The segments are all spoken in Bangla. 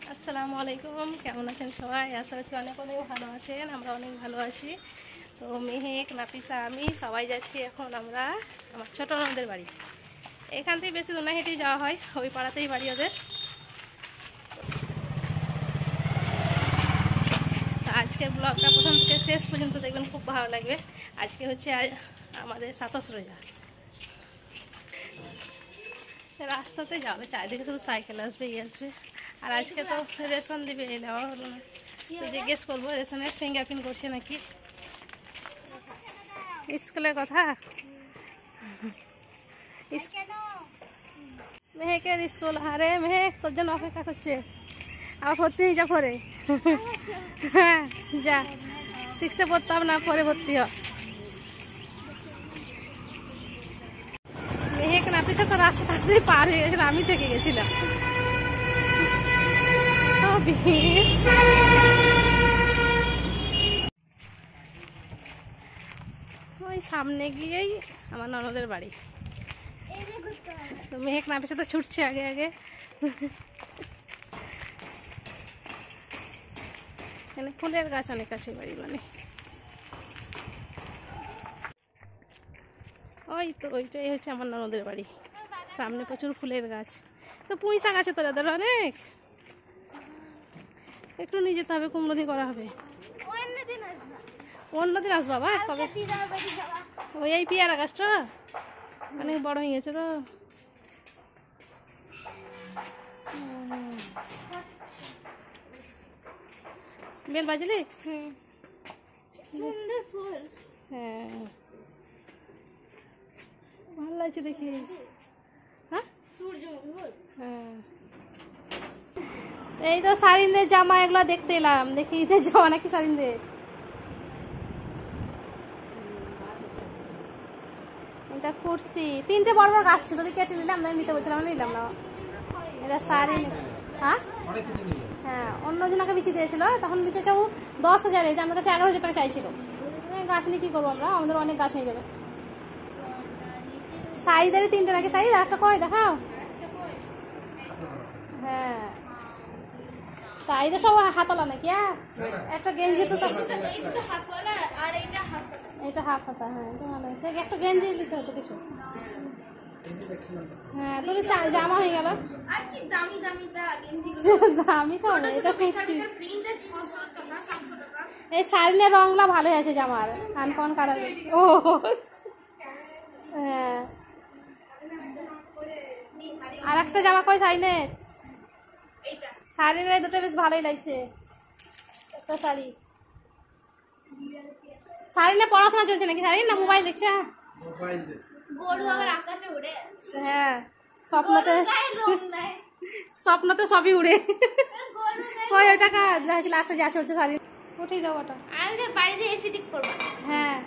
আসসালামু আলাইকুম, কেমন আছেন সবাই? আশা করছি অনেক ভালো আছেন। আমরা অনেক ভালো আছি। তো মেহেক, নাফিসা, আমি সবাই যাচ্ছি এখন আমরা আমার ছোটো ননদের বাড়ি। এখান থেকে বেশি দূর না, হেঁটেই যাওয়া হয়, ওই পাড়াতেই বাড়ি ওদের। তো আজকের ব্লগটা প্রথম থেকে শেষ পর্যন্ত দেখবেন, খুব ভালো লাগবে। আজকে হচ্ছে আমাদের 27 রোজা। রাস্তাতে যাবে, চারিদিকে শুধু সাইকেল আসবে আসবে। আর আজকে তো রেশন দিবে, নেওয়া হলো না। তো জিজ্ঞেস করবো রেশনের ফিঙ্গারপ্রিন্ট করছে নাকি। স্কুলের কথা, মেহেকের স্কুল। আরে মেহেক তোর জন্য অপেক্ষা করছে, আবার ভর্তি হয়ে যা পরে। হ্যাঁ যা, 6-এ পড়তে হবে না, পরে ভর্তি হ। মেহেক নাফিসা তো রাস্তা তাড়াতাড়ি পার হয়ে গেছিল, আমি থেকে গেছিলাম। ওই সামনে গিয়েই আমার ননদের বাড়ি। তো মেহেক নাফিসা তো ছুটছে আগে আগে। এখানে ফুলের গাছ অনেক আছে বাড়ি, মানে ওই তো ওইটাই হচ্ছে আমার ননদের বাড়ি। সামনে প্রচুর ফুলের গাছ। তো পুঁই শাক আছে তোদের অনেক, একটু নিয়ে যেতে হবে, কুমড়ো করা হবে। অন্যদিন আসবা বা কবে? ওই এই পেয়ারা গাছটা অনেক বড় হয়ে গেছে তো। বেল বাজলি? সুন্দর ফুল। হ্যাঁ ভালো লাগছে দেখি। হ্যাঁ হ্যাঁ, এই তো সারিনদের জামা, এগুলো দেখতে এলাম। দেখি ঈদের জামা নাকি সারিনদের। এটা কুর্তি, 3টে বড় বড় গাছ ছিল, কেটে নিলাম, নিতে বলছিলাম, নিলাম না। এটা শাড়ি। হ্যাঁ হ্যাঁ, অন্যজনকে বিচি দিয়েছিল, তখন বিচেছে ও 10,000, এই আমার কাছে 11,000 টাকা চাইছিল। গাছ নিয়ে কী করবো আমরা, আমাদের অনেক গাছ হয়ে যাবে। সাইজের 3টে নাকি সাইজ, একটা কই দেখাও। হ্যাঁ সাইজে সব হাতলা নাকি? একটা গেঞ্জি তো, এটা হাফ হাতা। হ্যাঁ এটা ভালো আছে, একটা গেঞ্জি দিতে হতো কিছু। হ্যাঁ তোর জামা হয়ে গেল দামি তো। এটা এই সারিনের রংলা ভালোই আছে জামার, আনকমন কালার। ও হ্যাঁ, আর একটা জামা কই সারিনের? সারিনের দুটো বেশ ভালোই লাগছে। একটা শাড়ি। সারিনে পড়াশোনা চলছে নাকি? সারি না মোবাইল দেখছে? হ্যাঁ স্বপ্নতে, স্বপ্নতে সবই উড়ে। ওই ওই টাকা দেখছিল একটা যা চলছে শাড়ি, উঠেই দাও ওটা। হ্যাঁ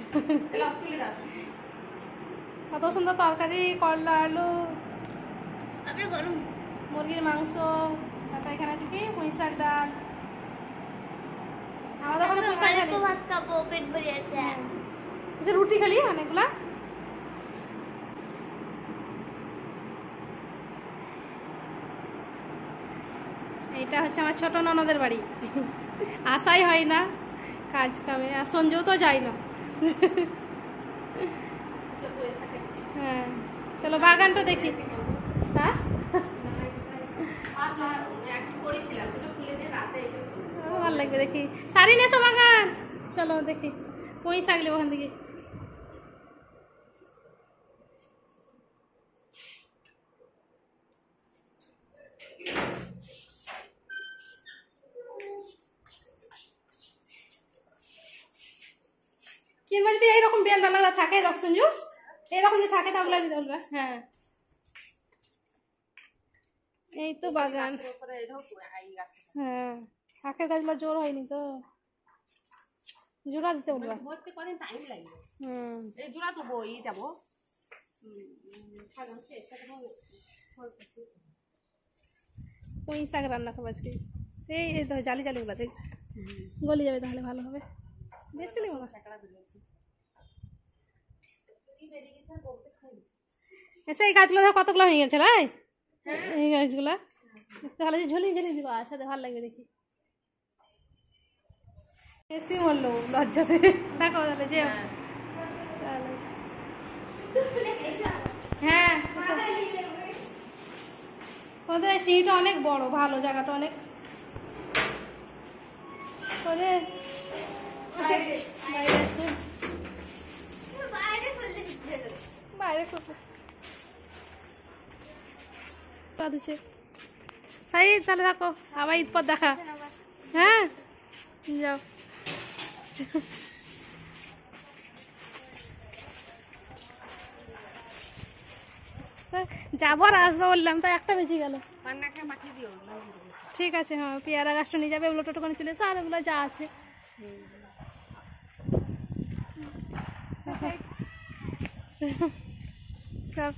কত সুন্দর তরকারি, করলা আলু, মুরগির মাংস, তারপর এখানে আছে কি পুঁই শাক ডাল। আমাদের ওখানে পুঁই শাক খালি, রুটি খালি অনেকগুলা। এইটা হচ্ছে আমার ছোট ননদের বাড়ি। আশাই হয় না কাজ কামে, আর সঞ্জু তো যাই না। হ্যাঁ চলো বাগানটা দেখি। হ্যাঁ ভালো লাগবে দেখি। শাড়ি নেছো বাগান, চলো দেখি। পুঁই শাক নেবো ওখান থেকে। কিংবা যদি এইরকম বেল ডালা থাকে, সঞ্জু এইরকম যদি থাকে তাহলে নিতে বলবে। হ্যাঁ এই তো বাগান। হ্যাঁ আখের গাছগুলো জোর হয়নি তো, জোড়া দিতে বলবে। জোড়া তো বই যাবো। পুঁই শাক রান্না করবো আজকে। সেই তো জালি জালি গুলাতে গলি যাবে, তাহলে ভালো হবে। বেশি নেবো না। সেই গাছগুলো কতগুলো হয়ে গেছে রে, এই গাছগুলা। তাহলে ঝুলিয়ে ঝুলিয়ে দিব, আচ্ছা ভালো লাগবে দেখি। এসি বললো লজ্জাতে দেখো তাহলে যে হ্যাঁ ওদের সিঁড়িটা অনেক বড়, ভালো জায়গাটা অনেক। ওদের বাইরে আছে, বাইরে কাঁদছে। সাই তাহলে থাকো, আবার ঈদ পর দেখা। হ্যাঁ যাও। যাবো আর আসবো বললাম, তো একটা বেশি গেল। ঠিক আছে, হ্যাঁ পেয়ারা গাছটা নিয়ে যাবে, ওগুলো টোটোখানে চলে এসে, আর ওগুলো যা আছে সব।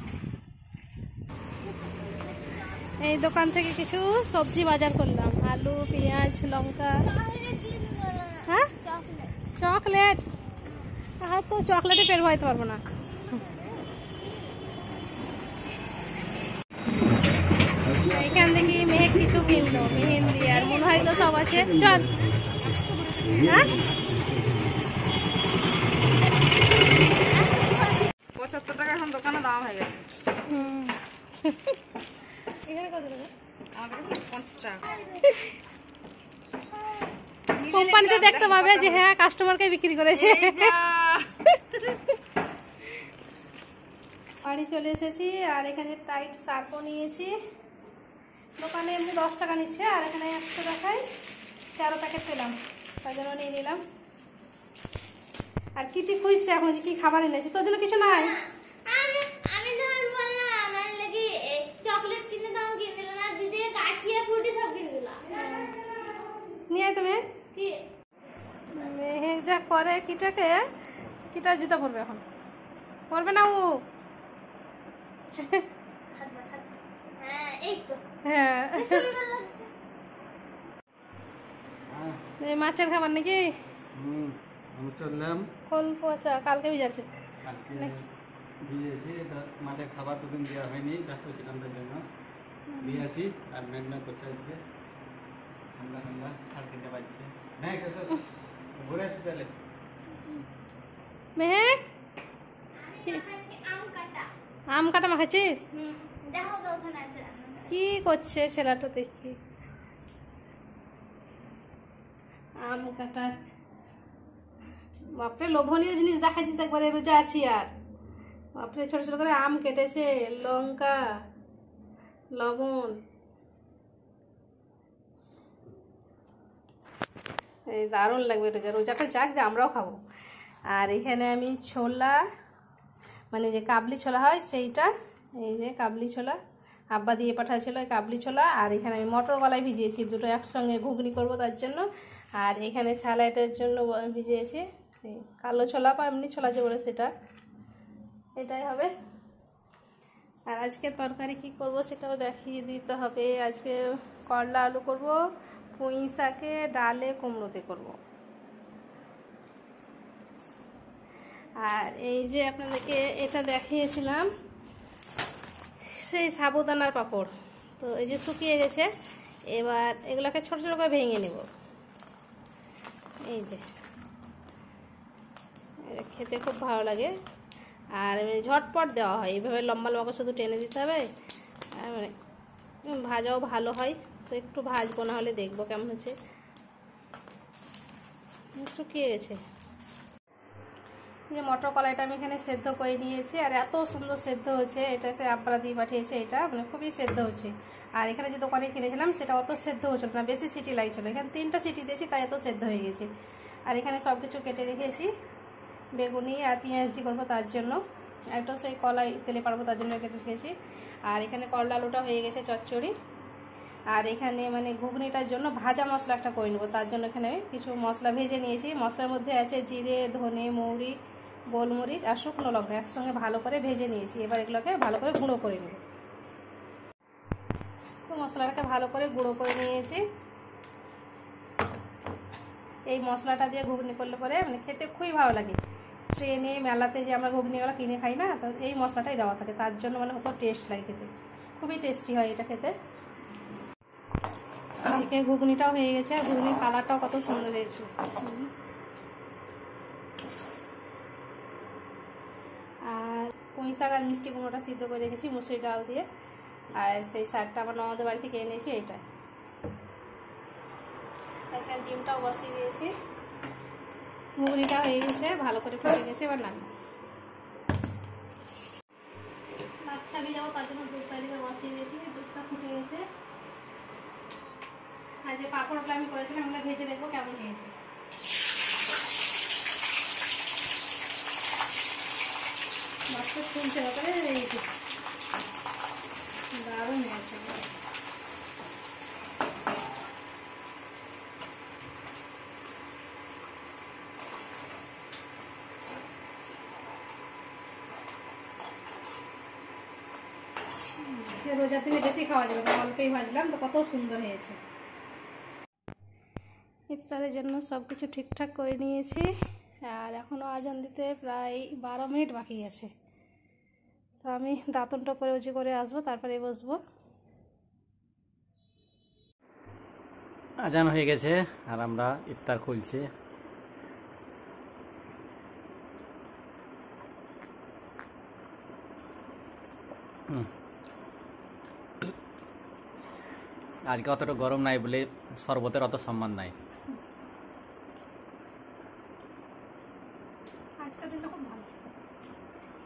এই দোকান থেকে কিছু সবজি বাজার করলাম, আলু, পেঁয়াজ, লঙ্কা। হ্যাঁ চকলেট, আর তো চকলেটে পেট ভরাইতে পারবো না। এখান থেকে মেহেক কিছু কিনলো, মেহেন্দি আর মনে হয় তো সব আছে। চল। হ্যাঁ 75 টাকা এখন দোকানে দাম হয়ে গেছে। এখানে কত টাকা? আমাদের কাছে 50 টাকা। কোম্পানিতে দেখতে পাবে যে হ্যাঁ কাস্টমারকে বিক্রি করেছে। বাড়ি চলে এসেছি, আর এখানে টাইট সার্ফও নিয়েছি। দোকানে এমনি 10 টাকা নিচ্ছে, আর এখানে 100 টাকায় 13 প্যাকেট পেলাম, তাই জন্য নিয়ে নিলাম। আর কিটি খুঁজছে এখন যে কি খাবার এনেছি, তোর জন্য কিছু নাই। আমি যখন বললাম আমার লাগি চকলেট কিনে দাও, কিনে দিল না দিদি, কাঠিয়া ফ্রুটি সব কিনে দিল। নিয়ে আয় তুমি। কি মেহেক যা করে কিটাকে, কিটা জুতা পরবে এখন, পরবে না ও। হ্যাঁ এই তো হ্যাঁ সুন্দর লাগছে। এই মাছের খাবার নাকি? আমি চললাম খোল পচা, কালকে ভিজাচ্ছে। কালকে দিয়েছি, মাছের খাবার দুদিন দেওয়া হয়নি, ব্যস্ত ছিলাম তার জন্য দিয়ে আসি। আর মেঘনা করছে আজকে, ঠান্ডা ঠান্ডা, 3:30 বাজছে। হ্যাঁ কেসো ঘুরে আসি তাহলে। মেহেক খাচ্ছি আম কাটা। আম কাটা মাখাচ্ছিস? দেখো তো ওখানে আছে। কি করছে ছেলেটা দেখি, আম কাটা। বাপরে লোভনীয় জিনিস দেখাচ্ছিস একবারে, রোজা আছি আর বাপরে ছোট ছোট করে আম কেটেছে, লঙ্কা, লবণ। এই দারুণ লাগবে রোজা, রোজাটা যাক দিয়ে আমরাও খাবো। আর এখানে আমি ছোলা, মানে যে কাবলি ছোলা হয় সেইটা, এই যে কাবলি ছোলা আব্বা দিয়ে পাঠাচ্ছিল, এই কাবলি ছোলা। আর এখানে আমি মটর কলাই ভিজিয়েছি, দুটো একসঙ্গে ঘুগনি করব তার জন্য। আর এখানে স্যালাডের জন্য ভিজিয়েছি এই কালো ছোলা বা এমনি ছোলা যে বলে সেটা, এটাই হবে। আর আজকে তরকারি কি করব সেটাও দেখিয়ে দিতে হবে। আজকে করলা আলু করব, পুঁই শাকে, ডালে, কুমড়োতে করব। আর এই যে আপনাদেরকে এটা দেখিয়েছিলাম, সেই সাবুদানার পাঁপড়, তো এই যে শুকিয়ে গেছে। এবার এগুলোকে ছোট ছোট করে ভেঙে নেব। এই যে খেতে খুব ভালো লাগে, আর ঝটপট দেওয়া হয় এইভাবে, লম্বা লম্বা শুধু টেনে দিতে হবে। আর মানে ভাজাও ভালো হয়, তো একটু ভাজবো, না হলে দেখবো কেমন হচ্ছে। শুকিয়ে গেছে। যে মটর কলাইটা আমি এখানে সেদ্ধ করে নিয়েছি, আর এত সুন্দর সেদ্ধ হচ্ছে। এটা সে আব্বা দিয়ে পাঠিয়েছে, এটা মানে খুবই সেদ্ধ হচ্ছে। আর এখানে যে দোকানে কিনেছিলাম সেটা অত সেদ্ধ হচ্ছিল না, বেশি সিটি লাগছিল। এখানে 3টা সিটি দিয়েছি, তাই এত সেদ্ধ হয়ে গেছে। আর এখানে সব কিছু কেটে রেখেছি, বেগুনি আর পেঁয়াজি করবো তার জন্য, আর একটা সেই কলাই তেলে পারবো তার জন্য কেটে রেখেছি। আর এখানে করলা আলুটা হয়ে গেছে চচ্চড়ি। আর এখানে মানে ঘুগনিটার জন্য ভাজা মশলা একটা করে নেবো, তার জন্য এখানে কিছু মশলা ভেজে নিয়েছি। মশলার মধ্যে আছে জিরে, ধনে, মৌরি, গোলমরিচ আর শুকনো লঙ্কা একসঙ্গে ভালো করে ভেজে নিয়েছি। এবার এগুলোকে ভালো করে গুঁড়ো করে নেব। তো মশলাটাকে ভালো করে গুঁড়ো করে নিয়েছি। এই মশলাটা দিয়ে ঘুগনি করলে পরে মানে খেতে খুবই ভালো লাগে। ট্রেনে মেলাতে যে আমরা ঘুগনিগুলো কিনে খাই না, তো এই মশলাটাই দেওয়া থাকে, তার জন্য মানে অত টেস্ট লাগে খেতে, খুবই টেস্টি হয় এটা খেতে। এদিকে ঘুগনিটাও হয়ে গেছে, আর ঘুগনির কালারটাও কত সুন্দর হয়েছে। আর পুঁই শাক আর মিষ্টি কুমড়োটা সিদ্ধ করে রেখেছি মুসুরি ডাল দিয়ে, আর সেই শাকটা আমার ননদের বাড়ি থেকে এনেছি এইটা। এখানে ডিমটাও বসিয়ে দিয়েছি, ঘুগনিটা হয়ে গেছে, ভালো করে ফুটে গেছে, এবার নামি। লাচ্ছা ভিজাবো তার জন্য দুধটা দিকে বসিয়ে দিয়েছি, দুধটা ফুটে গেছে। আর যে পাঁপড়গুলো আমি করেছিলাম এগুলো ভেজে দেখবো কেমন হয়েছে। মাত্র ফুলছে ব্যাপারে দারুণ হয়েছে। রোজার দিনে বেশি খাওয়া যাবে না, অল্পই ভাজলাম তো কত সুন্দর হয়েছে। ইফতারের জন্য সব কিছু ঠিকঠাক করে নিয়েছি, আর এখনও আজান দিতে প্রায় 12 মিনিট বাকি আছে। তো আমি দাঁতনটা করে উঁচু করে আসবো, তারপরে বসবো। আজান হয়ে গেছে আর আমরা ইফতার খুলছি। আজকে অতটা গরম নাই বলে শরবতের অত সম্মান নাই। আজকের দিনটা খুব ভালো।